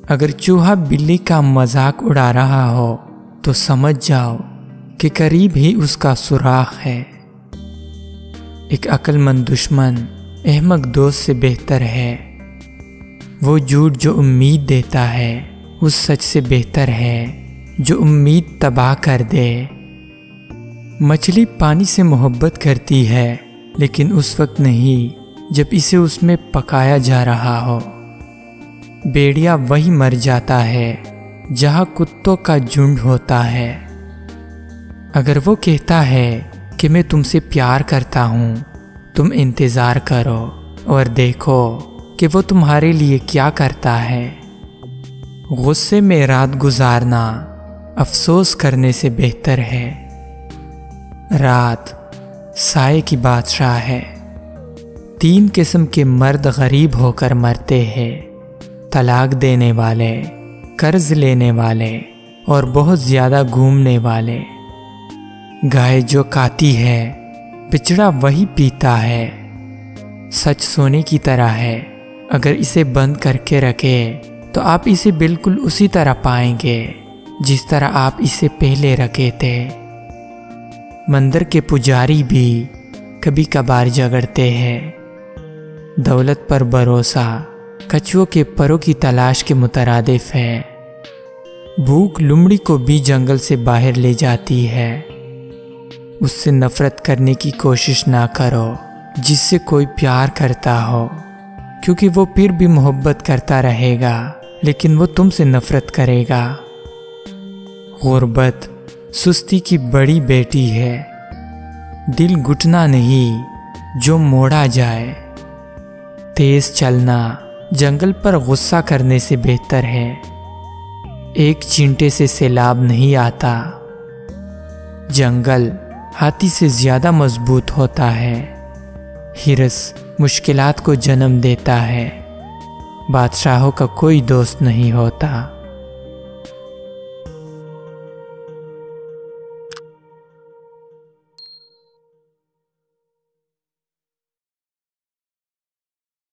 अगर चूहा बिल्ली का मजाक उड़ा रहा हो तो समझ जाओ कि करीब ही उसका सुराख है। एक अक्लमंद दुश्मन अहमक दोस्त से बेहतर है। वो झूठ जो उम्मीद देता है उस सच से बेहतर है जो उम्मीद तबाह कर दे। मछली पानी से मोहब्बत करती है लेकिन उस वक्त नहीं जब इसे उसमें पकाया जा रहा हो। भेड़िया वही मर जाता है जहाँ कुत्तों का झुंड होता है। अगर वो कहता है कि मैं तुमसे प्यार करता हूँ, तुम इंतज़ार करो और देखो कि वो तुम्हारे लिए क्या करता है। गुस्से में रात गुजारना अफसोस करने से बेहतर है। रात साए की बादशाह है। 3 किस्म के मर्द गरीब होकर मरते हैं: तलाक देने वाले, कर्ज लेने वाले और बहुत ज़्यादा घूमने वाले। गाय जो खाती है बिचड़ा वही पीता है। सच सोने की तरह है, अगर इसे बंद करके रखे तो आप इसे बिल्कुल उसी तरह पाएंगे जिस तरह आप इसे पहले रखे थे। मंदिर के पुजारी भी कभी कभार झगड़ते हैं। दौलत पर भरोसा कछुओं के परों की तलाश के मुतरादिफ है। भूख लोमड़ी को भी जंगल से बाहर ले जाती है। उससे नफरत करने की कोशिश ना करो जिससे कोई प्यार करता हो, क्योंकि वो फिर भी मोहब्बत करता रहेगा लेकिन वो तुमसे नफरत करेगा। गुर्बत सुस्ती की बड़ी बेटी है। दिल घुटना नहीं जो मोड़ा जाए। तेज चलना जंगल पर गुस्सा करने से बेहतर है। एक चींटे से सैलाब नहीं आता। जंगल हाथी से ज्यादा मजबूत होता है। हिरस मुश्किलात को जन्म देता है। बादशाहों का कोई दोस्त नहीं होता।